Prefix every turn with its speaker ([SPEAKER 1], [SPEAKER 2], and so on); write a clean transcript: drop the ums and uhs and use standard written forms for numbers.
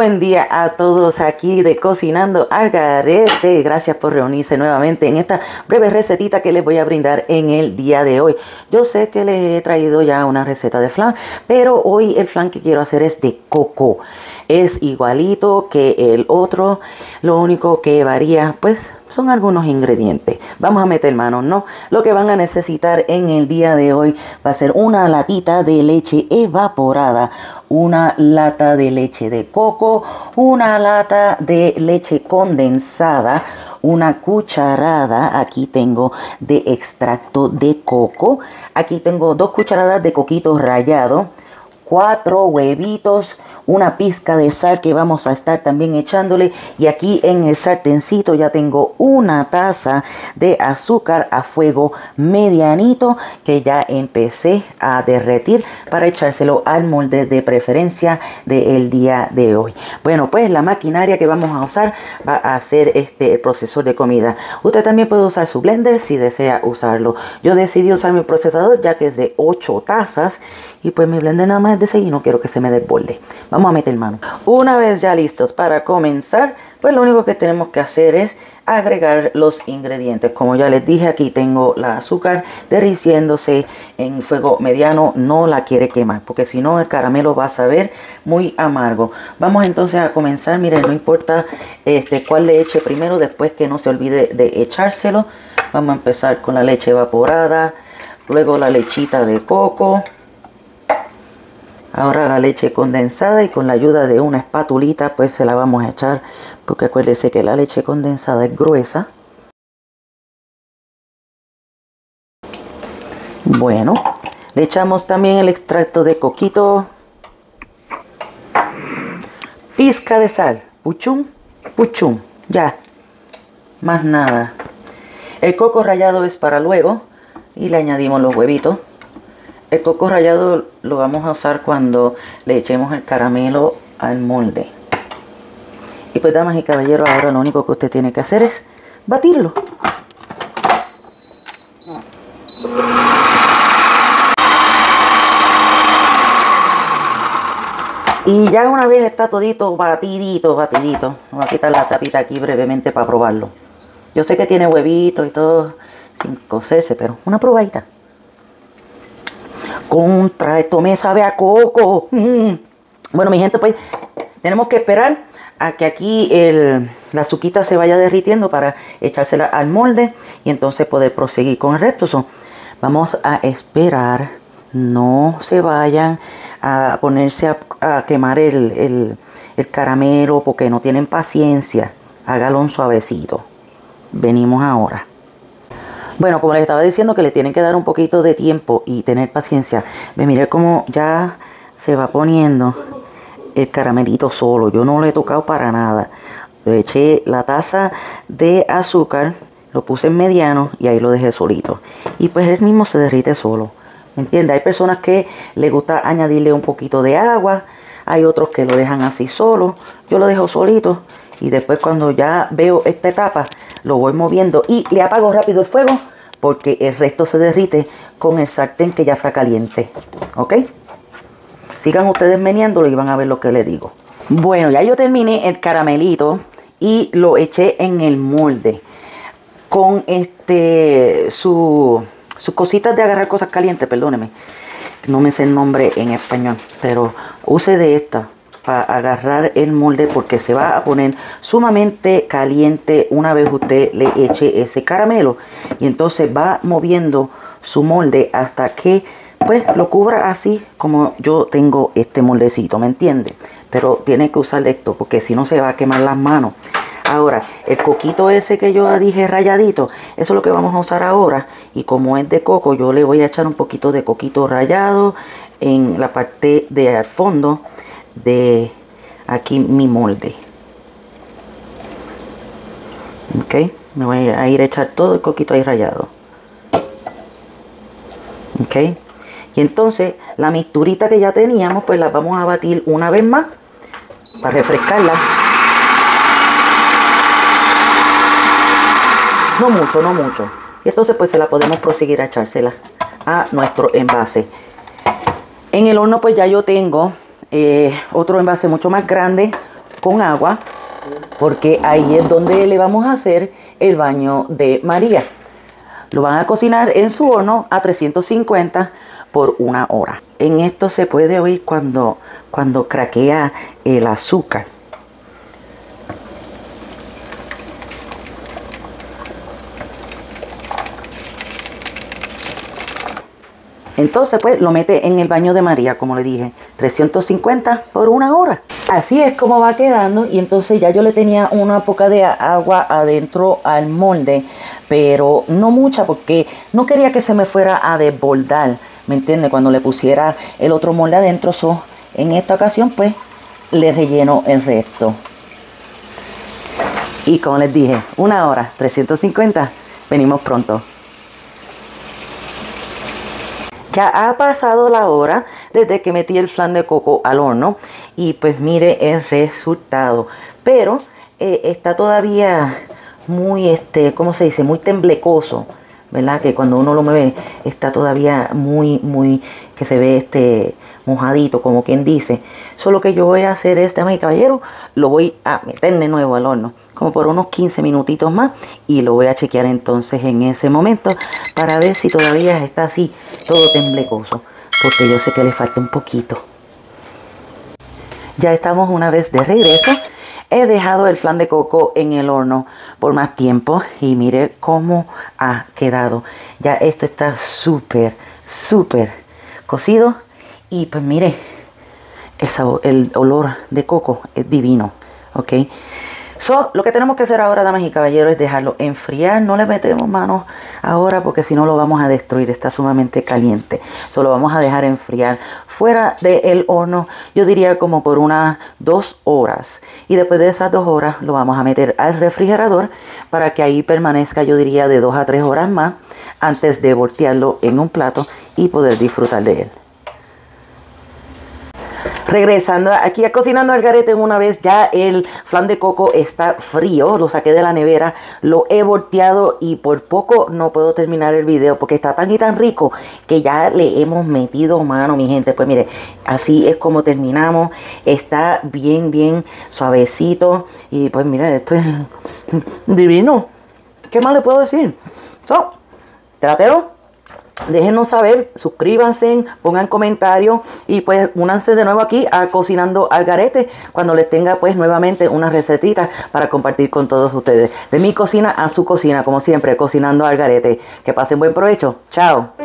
[SPEAKER 1] Buen día a todos aquí de Cocinando al Garete. Gracias por reunirse nuevamente en esta breve recetita que les voy a brindar en el día de hoy. Yo sé que les he traído ya una receta de flan, pero hoy el flan que quiero hacer es de coco. Es igualito que el otro, lo único que varía pues son algunos ingredientes. Vamos a meter manos, ¿no? Lo que van a necesitar en el día de hoy va a ser una latita de leche evaporada, una lata de leche de coco, una lata de leche condensada, una cucharada, aquí tengo de extracto de coco, aquí tengo 2 cucharadas de coquito rallado, 4 huevitos, una pizca de sal que vamos a estar también echándole, y aquí en el sartencito ya tengo una taza de azúcar a fuego medianito que ya empecé a derretir para echárselo al molde de preferencia del día de hoy. Bueno, pues la maquinaria que vamos a usar va a ser el procesor de comida. Usted también puede usar su blender si desea usarlo. Yo decidí usar mi procesador ya que es de 8 tazas y pues mi blender nada más es de 6 y no quiero que se me desborde. Vamos a meter mano. Una vez ya listos para comenzar, pues lo único que tenemos que hacer es agregar los ingredientes. Como ya les dije, aquí tengo la azúcar derritiéndose en fuego mediano. No la quiere quemar porque si no el caramelo va a saber muy amargo. Vamos entonces a comenzar. Miren, no importa cuál le eche primero, después que no se olvide de echárselo. Vamos a empezar con la leche evaporada, luego la lechita de coco, ahora la leche condensada, y con la ayuda de una espatulita pues se la vamos a echar, porque acuérdese que la leche condensada es gruesa. Bueno, le echamos también el extracto de coquito, pizca de sal, puchum, puchum, ya, más nada. El coco rallado es para luego y le añadimos los huevitos. El coco rallado lo vamos a usar cuando le echemos el caramelo al molde. Y pues, damas y caballeros, ahora lo único que usted tiene que hacer es batirlo. Y ya una vez está todito batidito, vamos a quitar la tapita aquí brevemente para probarlo. Yo sé que tiene huevito y todo sin cocerse, pero una probadita. Contra, esto me sabe a coco. Bueno, mi gente, pues tenemos que esperar a que aquí la azuquita se vaya derritiendo para echársela al molde y entonces poder proseguir con el resto. Vamos a esperar, no se vayan a ponerse a quemar el caramelo porque no tienen paciencia. Hágalo suavecito. Venimos ahora. Bueno, como les estaba diciendo, que le tienen que dar un poquito de tiempo y tener paciencia. Miren cómo ya se va poniendo el caramelito solo. Yo no lo he tocado para nada. Le eché la taza de azúcar, lo puse en mediano y ahí lo dejé solito. Y pues él mismo se derrite solo. ¿Me entiende? Hay personas que les gusta añadirle un poquito de agua. Hay otros que lo dejan así solo. Yo lo dejo solito. Y después cuando ya veo esta etapa, lo voy moviendo y le apago rápido el fuego porque el resto se derrite con el sartén que ya está caliente. ¿Ok? Sigan ustedes meneándolo y van a ver lo que les digo. Bueno, ya yo terminé el caramelito y lo eché en el molde. Con sus cositas de agarrar cosas calientes, perdóneme. No me sé el nombre en español, pero use de esta para agarrar el molde porque se va a poner sumamente caliente una vez usted le eche ese caramelo, y entonces va moviendo su molde hasta que pues lo cubra así como yo tengo este moldecito, ¿me entiende? Pero tiene que usar esto porque si no se va a quemar las manos. Ahora, el coquito ese que yo dije ralladito, eso es lo que vamos a usar ahora, y como es de coco, yo le voy a echar un poquito de coquito rallado en la parte de al fondo de aquí mi molde. Ok, me voy a ir a echar todo el coquito ahí rallado. Ok, y entonces la mixturita que ya teníamos pues la vamos a batir una vez más para refrescarla. No mucho, no mucho. Y entonces pues se la podemos proseguir a echársela a nuestro envase. En el horno pues ya yo tengo otro envase mucho más grande con agua, porque ahí es donde le vamos a hacer el baño de María. Lo van a cocinar en su horno a 350 por 1 hora. En esto se puede oír cuando craquea el azúcar. Entonces pues lo mete en el baño de María, como le dije, 350 por 1 hora. Así es como va quedando. Y entonces ya yo le tenía una poca de agua adentro al molde, pero no mucha porque no quería que se me fuera a desbordar, ¿me entiende? Cuando le pusiera el otro molde adentro. En esta ocasión pues le relleno el resto. Y como les dije, 1 hora, 350, venimos pronto. Ya ha pasado la hora desde que metí el flan de coco al horno y pues mire el resultado. Pero está todavía muy, ¿cómo se dice? Muy temblecoso, ¿verdad? Que cuando uno lo mueve está todavía muy, que se ve mojadito, como quien dice. Solo que yo voy a hacer damas y caballeros, lo voy a meter de nuevo al horno, como por unos 15 minutitos más, y lo voy a chequear entonces en ese momento para ver si todavía está así, todo temblecoso, porque yo sé que le falta un poquito. Ya estamos una vez de regreso. He dejado el flan de coco en el horno por más tiempo y mire cómo ha quedado. Ya esto está súper cocido y pues mire, el sabor, el olor de coco es divino, ¿ok? Lo que tenemos que hacer ahora, damas y caballeros, es dejarlo enfriar. No le metemos manos ahora porque si no lo vamos a destruir. Está sumamente caliente. Lo vamos a dejar enfriar fuera del horno, yo diría como por unas 2 horas. Y después de esas 2 horas lo vamos a meter al refrigerador para que ahí permanezca, yo diría, de 2 a 3 horas más antes de voltearlo en un plato y poder disfrutar de él. Regresando aquí a Cocinando al Garete, una vez ya el flan de coco está frío, lo saqué de la nevera, lo he volteado y por poco no puedo terminar el video porque está tan y tan rico que ya le hemos metido mano, mi gente. Pues mire, así es como terminamos. Está bien suavecito y pues mire, esto es divino. ¿Qué más le puedo decir? Tratero. Déjenos saber, suscríbanse, pongan comentarios y pues únanse de nuevo aquí a Cocinando al Garete cuando les tenga pues nuevamente una recetita para compartir con todos ustedes. De mi cocina a su cocina, como siempre, Cocinando al Garete. Que pasen buen provecho. Chao.